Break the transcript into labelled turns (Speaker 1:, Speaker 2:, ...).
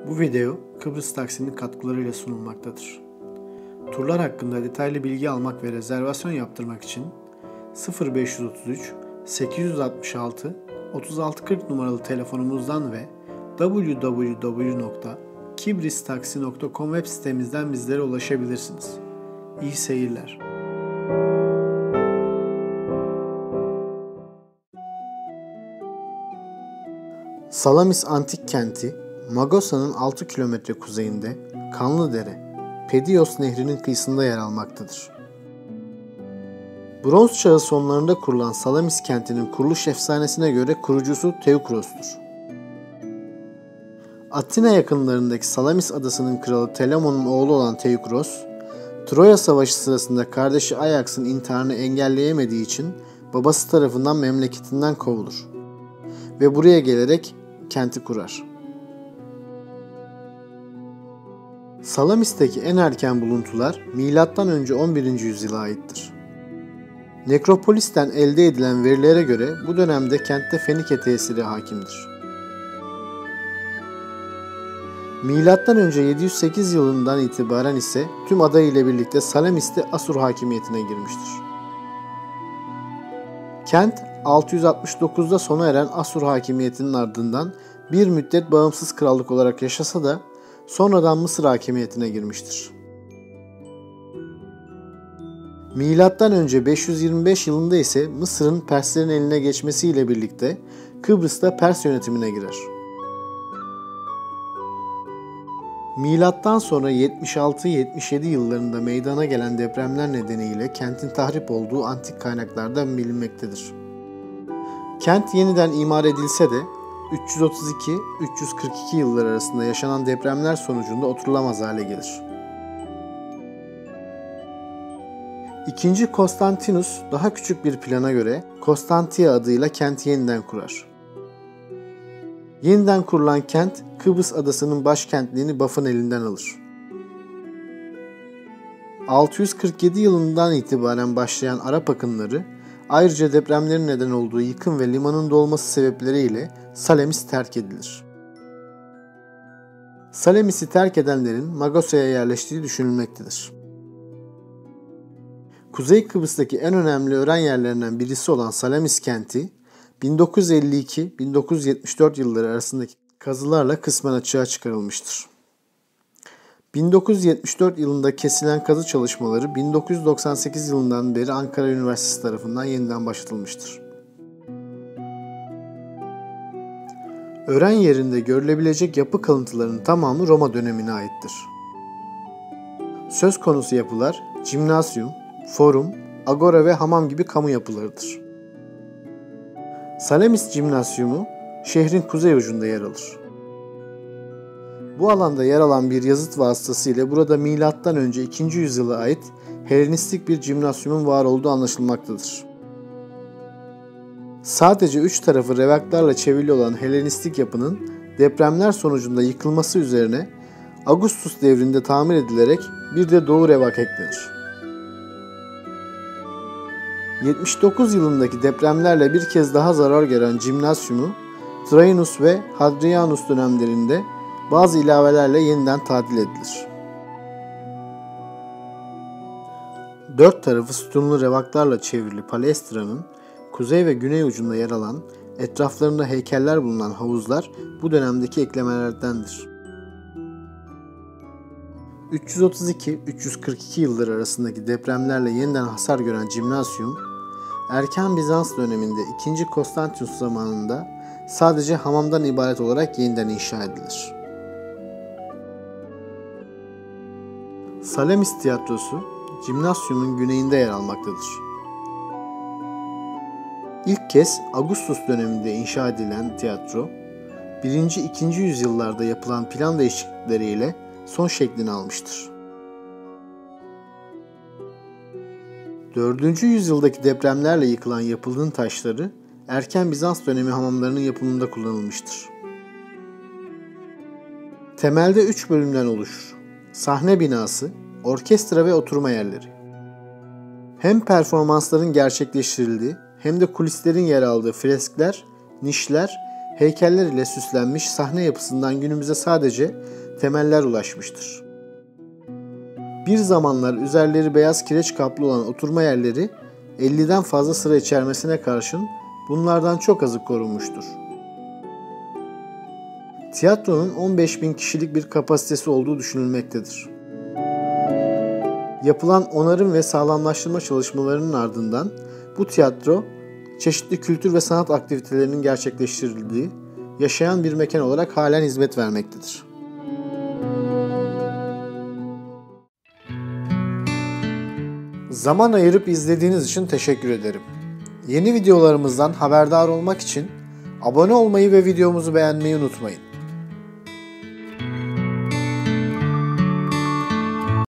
Speaker 1: Bu video Kıbrıs Taksi'nin katkılarıyla sunulmaktadır. Turlar hakkında detaylı bilgi almak ve rezervasyon yaptırmak için 0533 866 3640 numaralı telefonumuzdan ve www.kibristaksi.com web sitemizden bizlere ulaşabilirsiniz. İyi seyirler. Salamis Antik Kenti, Magosa'nın 6 kilometre kuzeyinde Kanlıdere, Pedios Nehri'nin kıyısında yer almaktadır. Bronz Çağı sonlarında kurulan Salamis kentinin kuruluş efsanesine göre kurucusu Teukros'tur. Atina yakınlarındaki Salamis adasının kralı Telamon'un oğlu olan Teukros, Troya Savaşı sırasında kardeşi Ajax'ın intiharını engelleyemediği için babası tarafından memleketinden kovulur ve buraya gelerek kenti kurar. Salamis'teki en erken buluntular M.Ö. 11. yüzyıla aittir. Nekropolis'ten elde edilen verilere göre bu dönemde kentte Fenike tesiri hakimdir. M.Ö. 708 yılından itibaren ise tüm ada ile birlikte Salamis'te Asur hakimiyetine girmiştir. Kent 669'da sona eren Asur hakimiyetinin ardından bir müddet bağımsız krallık olarak yaşasa da sonradan Mısır hakimiyetine girmiştir. M.Ö. 525 yılında ise Mısır'ın Perslerin eline geçmesiyle birlikte Kıbrıs'ta Pers yönetimine girer. Milattan sonra 76-77 yıllarında meydana gelen depremler nedeniyle kentin tahrip olduğu antik kaynaklardan bilinmektedir. Kent yeniden imar edilse de 332-342 yıllar arasında yaşanan depremler sonucunda oturulamaz hale gelir. İkinci Konstantinus daha küçük bir plana göre Konstantia adıyla kenti yeniden kurar. Yeniden kurulan kent Kıbrıs adasının başkentliğini Baf'ın elinden alır. 647 yılından itibaren başlayan Arap akınları ayrıca depremlerin neden olduğu yıkım ve limanın dolması sebepleriyle Salamis terk edilir. Salamis'i terk edenlerin Magosa'ya yerleştiği düşünülmektedir. Kuzey Kıbrıs'taki en önemli öğren yerlerinden birisi olan Salamis kenti, 1952-1974 yılları arasındaki kazılarla kısmen açığa çıkarılmıştır. 1974 yılında kesilen kazı çalışmaları 1998 yılından beri Ankara Üniversitesi tarafından yeniden başlatılmıştır. Öğren yerinde görülebilecek yapı kalıntılarının tamamı Roma dönemine aittir. Söz konusu yapılar jimnazyum, forum, agora ve hamam gibi kamu yapılarıdır. Salamis Jimnasyumu şehrin kuzey ucunda yer alır. Bu alanda yer alan bir yazıt vasıtasıyla burada M.Ö. 2. yüzyıla ait Helenistik bir jimnasyumun var olduğu anlaşılmaktadır. Sadece üç tarafı revaklarla çevrili olan Helenistik yapının depremler sonucunda yıkılması üzerine Augustus devrinde tamir edilerek bir de doğu revak eklenir. 79 yılındaki depremlerle bir kez daha zarar gören jimnasyumu Trajanus ve Hadrianus dönemlerinde bazı ilavelerle yeniden tadil edilir. Dört tarafı sütunlu revaklarla çevrili Palestra'nın kuzey ve güney ucunda yer alan, etraflarında heykeller bulunan havuzlar bu dönemdeki eklemelerdendir. 332-342 yılları arasındaki depremlerle yeniden hasar gören jimnasyum, erken Bizans döneminde 2. Konstantinus zamanında sadece hamamdan ibaret olarak yeniden inşa edilir. Salamis tiyatrosu, jimnasyumun güneyinde yer almaktadır. İlk kez Augustus döneminde inşa edilen tiyatro, 1. 2. yüzyıllarda yapılan plan değişiklikleriyle son şeklini almıştır. 4. yüzyıldaki depremlerle yıkılan yapının taşları, erken Bizans dönemi hamamlarının yapımında kullanılmıştır. Temelde 3 bölümden oluşur. Sahne binası, orkestra ve oturma yerleri. Hem performansların gerçekleştirildiği hem de kulislerin yer aldığı freskler, nişler heykeller ile süslenmiş sahne yapısından günümüze sadece temeller ulaşmıştır. Bir zamanlar üzerleri beyaz kireç kaplı olan oturma yerleri 50'den fazla sıra içermesine karşın bunlardan çok azı korunmuştur. Tiyatronun 15.000 kişilik bir kapasitesi olduğu düşünülmektedir. Yapılan onarım ve sağlamlaştırma çalışmalarının ardından bu tiyatro çeşitli kültür ve sanat aktivitelerinin gerçekleştirildiği yaşayan bir mekan olarak halen hizmet vermektedir. Zaman ayırıp izlediğiniz için teşekkür ederim. Yeni videolarımızdan haberdar olmak için abone olmayı ve videomuzu beğenmeyi unutmayın.